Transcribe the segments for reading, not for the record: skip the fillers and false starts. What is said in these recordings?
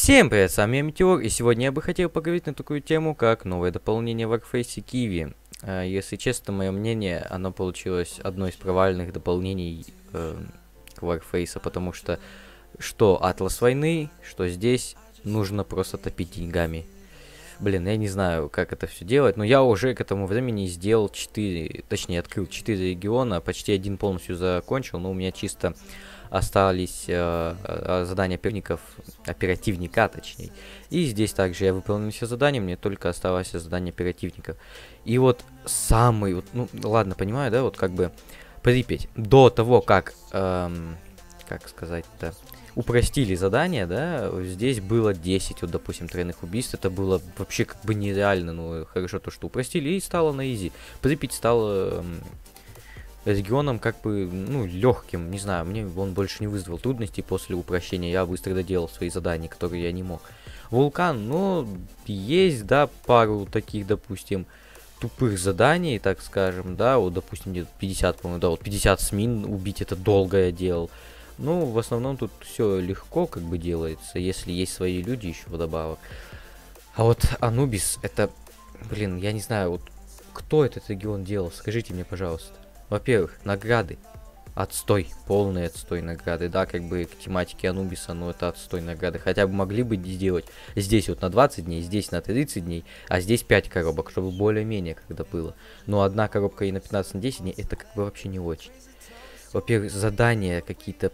Всем привет, с вами я Метеор, и сегодня я бы хотел поговорить на такую тему, как новое дополнение в Warface Kiwi. Если честно, мое мнение, оно получилось одно из провальных дополнений к Warface, потому что Атлас войны, что здесь, нужно просто топить деньгами. Блин, я не знаю, как это все делать, но я уже к этому времени сделал 4, точнее, открыл 4 региона, почти один полностью закончил, но у меня чисто остались задания оперативника, точнее. И здесь также я выполнил все задания, мне только осталось задание оперативников. И вот самый, вот, ну ладно, понимаю, да, вот как бы Припять, до того, как сказать-то, упростили задание, да, здесь было 10, вот, допустим, тройных убийств, это было вообще как бы нереально, ну, хорошо то, что упростили, и стало на изи. Припять стало регионом как бы, ну, легким, не знаю, мне он больше не вызвал трудностей после упрощения, я быстро доделал свои задания, которые я не мог. Вулкан, ну, есть, да, пару таких, допустим, тупых заданий, так скажем, да, вот, допустим, где-то 50, по-моему, да, вот 50 СМИН убить, это долго я делал. Ну, в основном тут все легко как бы делается, если есть свои люди еще вдобавок. А вот Анубис, это, блин, я не знаю, вот кто этот регион делал, скажите мне, пожалуйста. Во-первых, награды. Отстой, полный отстой награды, да, как бы к тематике Анубиса, но это отстой награды. Хотя бы могли бы сделать здесь вот на 20 дней, здесь на 30 дней, а здесь 5 коробок, чтобы более-менее когда было. Но одна коробка и на 15 на 10 дней, это как бы вообще не очень. Во-первых, задания какие-то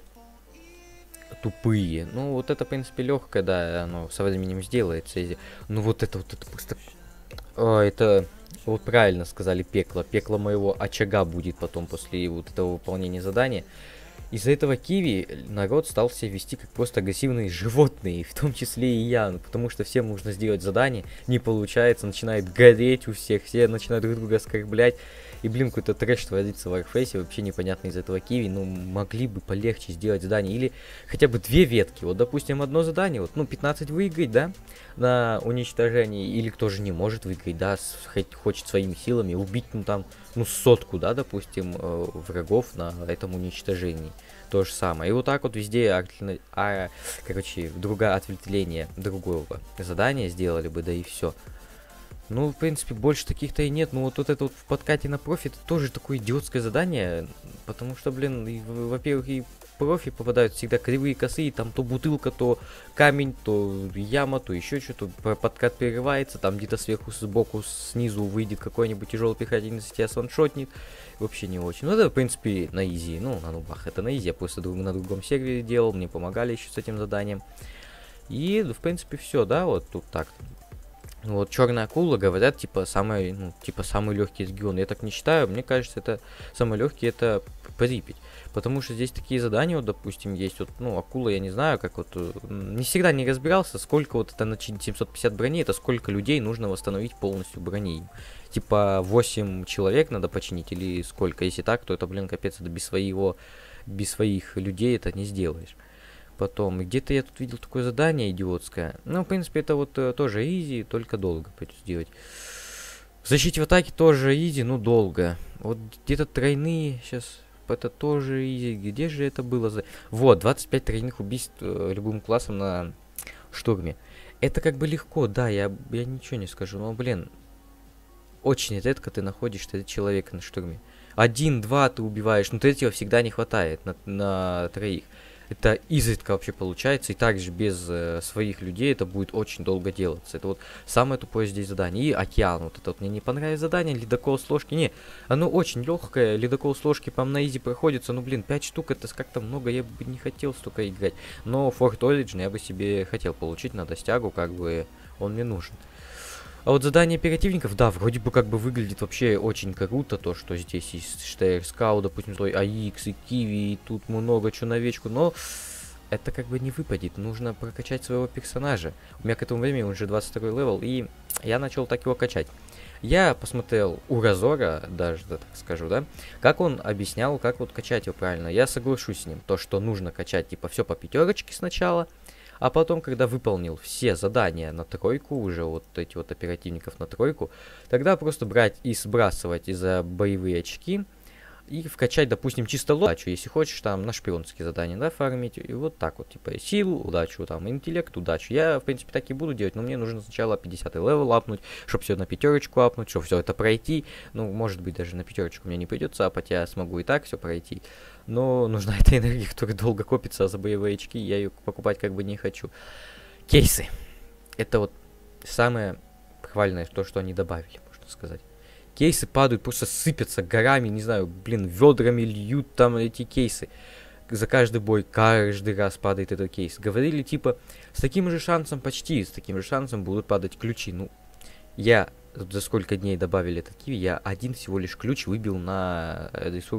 тупые. Ну, вот это, в принципе, легкое, да, оно со временем сделается. Ну, вот это просто... О, это... Вот правильно сказали, пекло. Пекло моего очага будет потом после вот этого выполнения задания. Из-за этого Киви народ стал себя вести как просто агрессивные животные, в том числе и я, потому что всем нужно сделать задание, не получается, начинает гореть у всех, все начинают друг друга оскорблять. И, блин, какой-то трэш творится в Warface, вообще непонятно из этого Киви, ну, могли бы полегче сделать задание, или хотя бы 2 ветки, вот, допустим, одно задание, вот, ну, 15 выиграть, да, на уничтожение, или кто же не может выиграть, да, хочет своими силами убить, ну, там, ну, 100, да, допустим, врагов на этом уничтожении. То же самое. И вот так вот везде, короче, другое ответвление другого задания сделали бы, да и все. Ну, в принципе, больше таких-то и нет. Ну, вот это вот в подкате на профи, это тоже такое идиотское задание. Потому что, блин, во-первых, и профи попадают всегда кривые, косые. Там то бутылка, то камень, то яма, то еще что-то. Подкат прерывается. Там где-то сверху, сбоку, снизу выйдет какой-нибудь тяжелый пехотинец, тебя сваншотнит. Вообще не очень. Ну, это, в принципе, на изи. Ну, на нубах это на изи. Я просто на другом сервере делал. Мне помогали еще с этим заданием. И, в принципе, все, да, вот тут так. Вот черная акула, говорят, типа самый, ну, типа самый легкий регион. Я так не считаю. Мне кажется, это самый легкий, это Припять. Потому что здесь такие задания, вот, допустим, есть. Вот, ну, акула, я не знаю, как вот. Не всегда не разбирался, сколько вот это на 750 брони, это сколько людей нужно восстановить полностью брони. Типа 8 человек надо починить или сколько. Если так, то это, блин, капец, это без своих людей это не сделаешь. Потом, где-то я тут видел такое задание идиотское. Ну, в принципе, это вот тоже изи, только долго придется делать. В защите в атаке тоже изи, но долго. Вот где-то тройные, сейчас, это тоже изи. Где же это было? Вот, 25 тройных убийств любым классом на штурме. Это как бы легко, да, я ничего не скажу, но, блин, очень редко ты находишь человека на штурме. 1-2 ты убиваешь, но третьего всегда не хватает на троих. Это изредка вообще получается, и также без своих людей это будет очень долго делаться. Это вот самое тупое здесь задание. И океан, вот это вот мне не понравилось задание, ледокол с ложки. Не, оно очень легкое, ледокол с ложки, по на изи проходится, ну блин, 5 штук это как-то много, я бы не хотел столько играть. Но Fort Origin я бы себе хотел получить на достягу, как бы он мне нужен. А вот задание оперативников, да, вроде бы как бы выглядит вообще очень круто, то, что здесь есть Штейр Скаут, допустим, той АИКС и Киви, и тут много чего новечку, но это как бы не выпадет, нужно прокачать своего персонажа. У меня к этому времени уже 22 левел, и я начал так его качать. Я посмотрел у Разора, даже да, так скажу, да, как он объяснял, как вот качать его правильно. Я соглашусь с ним, то, что нужно качать, типа, все по пятерочке сначала. А потом, когда выполнил все задания на тройку, уже вот эти вот оперативников на тройку, тогда просто брать и сбрасывать из-за боевые очки и вкачать, допустим, чисто удачу, если хочешь, там, на шпионские задания, да, фармить, и вот так вот, типа, силу, удачу, там, интеллект, удачу. Я, в принципе, так и буду делать, но мне нужно сначала 50-й левел апнуть, чтобы все на пятерочку апнуть, чтобы все это пройти. Ну, может быть, даже на пятерочку мне не придется апать, я смогу и так все пройти. Но нужна эта энергия, которая долго копится, а за боевые очки я ее покупать как бы не хочу. Кейсы. Это вот самое похвальное, то, что они добавили, можно сказать. Кейсы падают, просто сыпятся горами, не знаю, блин, ведрами льют там эти кейсы. За каждый бой, каждый раз падает этот кейс. Говорили, типа, с таким же шансом, почти с таким же шансом будут падать ключи. Ну, я за сколько дней добавили этот киви, я один всего лишь ключ выбил на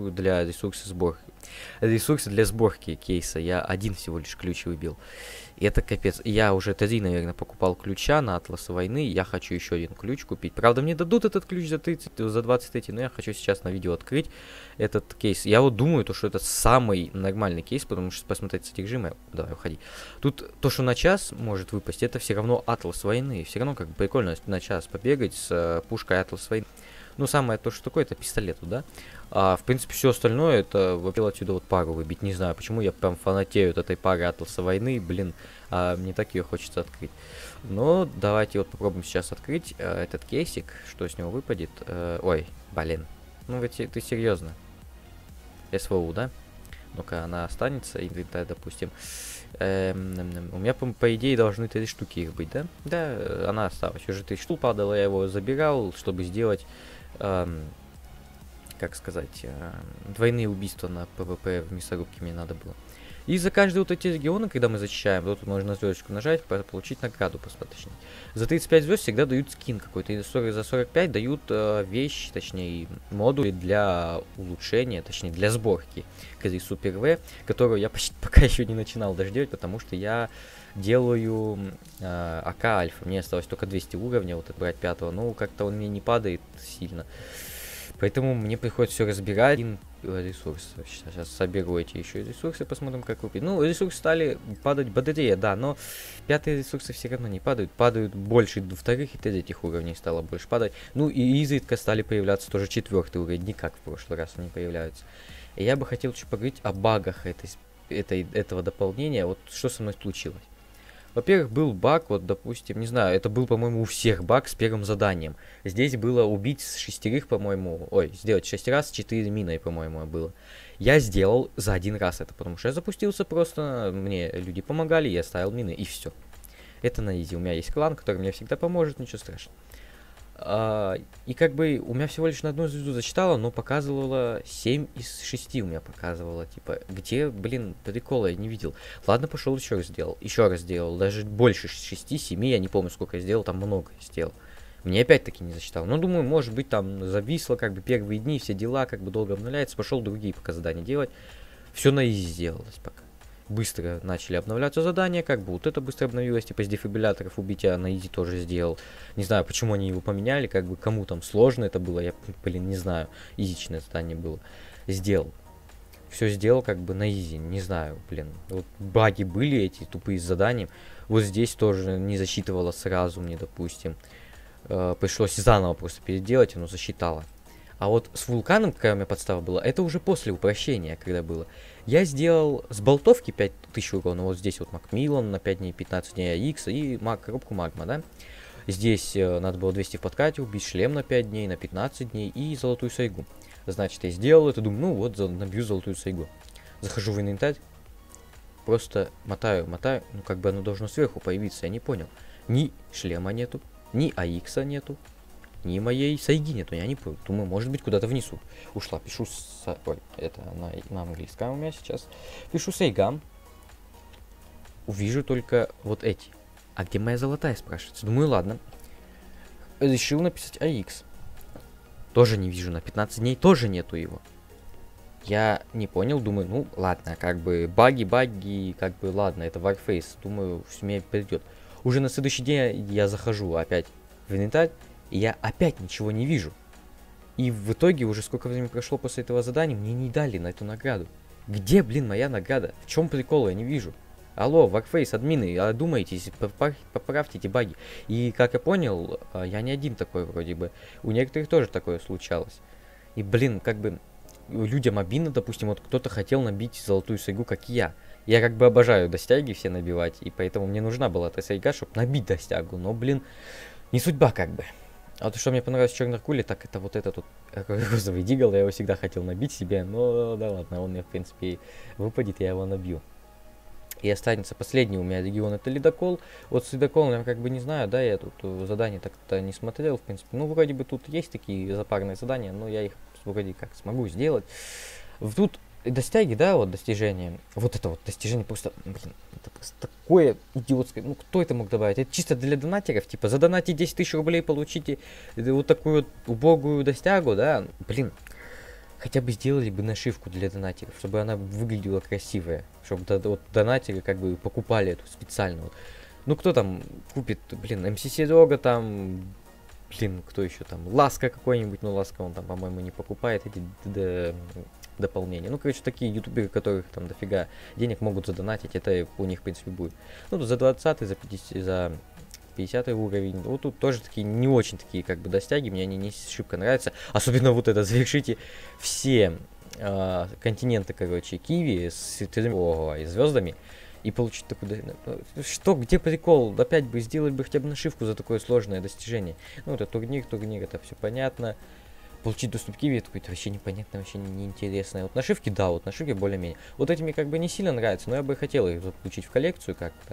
ресурсы для сборки кейса. Я один всего лишь ключ выбил. И это капец. Я уже 3, наверное, покупал ключа на Атласа войны. Я хочу еще один ключ купить. Правда, мне дадут этот ключ за 23, но я хочу сейчас на видео открыть этот кейс. Я вот думаю, что это самый нормальный кейс, потому что посмотреть содержимое. Давай, уходи. Тут то, что на час может выпасть, это все равно Атлас войны. Все равно как бы прикольно на час побегать с пушкой Атлас войны. Ну, самое то, что такое, это пистолет, да? А, в принципе, все остальное, это, во-первых, отсюда вот пару выбить. Не знаю, почему я прям фанатею от этой пары Атласа войны, блин, мне так ее хочется открыть. Но давайте вот попробуем сейчас открыть этот кейсик, что с него выпадет. Ой, блин, ну ты серьезно? СВУ, да? Ну-ка, она останется, инвентарь, допустим. У меня, по идее, должны 3 штуки их быть, да? Да, она осталась. Уже 3 штук падала, я его забирал, чтобы сделать... как сказать, двойные убийства на ПВП в мясорубке мне надо было. И за каждые вот эти регионы, когда мы зачищаем, вот тут можно звездочку нажать, получить награду, точнее. За 35 звезд всегда дают скин какой-то, и за 45 дают вещь, точнее, модули для улучшения, точнее, для сборки к Супер В, которую я почти пока еще не начинал даже делать, потому что я делаю АК Альфа. Мне осталось только 200 уровня, вот брать 5-го, ну, как-то он мне не падает сильно. Поэтому мне приходится все разбирать. Один ресурс. Сейчас соберу эти еще ресурсы, посмотрим, как выпадет. Ну, ресурсы стали падать быстрее, да, но 5-е ресурсы все равно не падают. Падают больше 2-х и 3-х уровней стало больше падать. Ну, и изредка стали появляться тоже 4-й уровень, не как в прошлый раз они появляются. И я бы хотел еще поговорить о багах этого дополнения. Вот что со мной случилось. Во-первых, был баг, вот, допустим, не знаю, это был, по-моему, у всех баг с первым заданием. Здесь было убить с 6, по-моему, сделать 6 раз, 4 миной, по-моему, было. Я сделал за 1 раз это, потому что я запустился просто, мне люди помогали, я ставил мины, и все. Это на изи. У меня есть клан, который мне всегда поможет, ничего страшного. И как бы у меня всего лишь на 1 звезду зачитала, но показывала 7 из 6 у меня показывала. Типа, где, блин, прикола я не видел. Ладно, пошел еще раз сделал. Еще раз сделал. Даже больше 6-7, я не помню, сколько я сделал, там много я сделал. Мне опять-таки не зачитал. Но думаю, может быть, там зависло, как бы первые дни, все дела, как бы долго обновляется. Пошел другие пока задания делать. Все на изи сделалось пока. Быстро начали обновляться задания, как бы вот это быстро обновилось, типа с дефибрилляторов убить я на изи тоже сделал. Не знаю, почему они его поменяли, как бы кому там сложно это было, я, блин, не знаю, изичное задание было. Сделал. Все сделал как бы на изи, не знаю, блин. Вот баги были эти тупые задания. Вот здесь тоже не засчитывало сразу мне, допустим. Пришлось заново просто переделать, оно засчитало. А вот с вулканом, какая у меня подстава была, это уже после упрощения, когда было. Я сделал с болтовки 5000 урона, вот здесь вот Макмиллан на 5 дней, 15 дней АХ и коробку Магма, да. Здесь надо было 200 в подкате, убить шлем на 5 дней, на 15 дней и золотую сайгу. Значит, я сделал это, думаю, ну вот, набью золотую сайгу. Захожу в инвентарь, просто мотаю, ну как бы оно должно сверху появиться, я не понял. Ни шлема нету, ни АХ нету. Ни моей сайги нету, я не помню. Думаю, может быть, куда-то внизу ушла. Пишу Ой, это на английском у меня сейчас. Пишу сайгам. Увижу только вот эти. А где моя золотая, спрашивается? Думаю, ладно. Решил написать АХ. Тоже не вижу. На 15 дней тоже нету его. Я не понял, думаю, ну, ладно, как бы баги, как бы, ладно, это Warface. Думаю, все мне придет. Уже на следующий день я захожу опять в инвентарь. И я опять ничего не вижу. И в итоге уже сколько времени прошло после этого задания, мне не дали на эту награду. Где, блин, моя награда? В чем прикол? Я не вижу. Алло, Warface, админы, одумайтесь, поправьте эти баги. И как я понял, я не один такой вроде бы. У некоторых тоже такое случалось. И, блин, как бы людям обидно, допустим, вот кто-то хотел набить золотую сайгу, как и я. Я как бы обожаю достяги все набивать, и поэтому мне нужна была эта сайга, чтобы набить достягу, но, блин, не судьба как бы. А вот что мне понравилось в Черной Акуле, так это вот этот вот розовый дигл, я его всегда хотел набить себе, но да ладно, он мне в принципе выпадет, я его набью. И останется последний у меня регион, это ледокол. Вот с ледоколом я как бы не знаю, да, я тут задания так-то не смотрел, в принципе. Ну, вроде бы тут есть такие запарные задания, но я их вроде как смогу сделать. Тут достяги, да, вот достижения. Вот это вот достижение просто, блин, это просто такое идиотское. Ну, кто это мог добавить? Это чисто для донатеров, типа, задонатите 10 тысяч рублей, получите вот такую вот убогую достягу, да. Блин, хотя бы сделали бы нашивку для донатеров, чтобы она выглядела красивая. Чтобы вот донатеры как бы покупали эту специально. Вот. Ну, кто там купит, блин, МС Серега там, блин, кто еще там, Ласка какой-нибудь, ну, Ласка он там, по-моему, не покупает эти дополнения. Ну, короче, такие ютуберы, которых там дофига денег могут задонатить, это у них, в принципе, будет. Ну, за 20, за 50, за 50 уровень. Вот тут тоже такие не очень такие как бы достяги, мне они не шибко нравятся. Особенно вот это, завершите все континенты, короче, Киви с и звездами. И получить такую... Что, где прикол? Опять бы сделать бы хотя бы нашивку за такое сложное достижение. Ну, это турнир, это все понятно. Получить доступ к Киви, это какое-то вообще непонятное, вообще неинтересное. Вот нашивки, да, вот нашивки более-менее. Вот этими как бы не сильно нравится, но я бы хотел их заполучить в коллекцию как-то.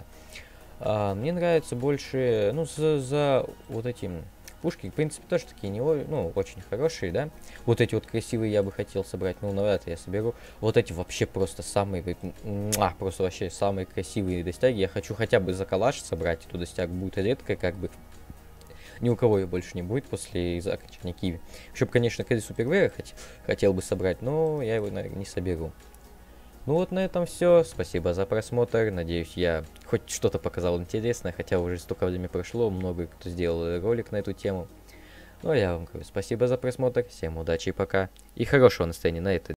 Мне нравится больше, ну, за вот этим пушки, в принципе, тоже такие не, ну, очень хорошие, да. Вот эти вот красивые я бы хотел собрать, ну, навряд ли я соберу. Вот эти вообще просто самые, просто вообще самые красивые достяги. Я хочу хотя бы за калаш собрать эту достягу, будет редко, как бы. Ни у кого ее больше не будет после окончания Киви. Еще бы, конечно, Кэдди Супервера хотел бы собрать, но я его, наверное, не соберу. Ну вот на этом все. Спасибо за просмотр. Надеюсь, я хоть что-то показал интересное, хотя уже столько времени прошло, много кто сделал ролик на эту тему. Ну а я вам говорю спасибо за просмотр, всем удачи и пока. И хорошего настроения на этой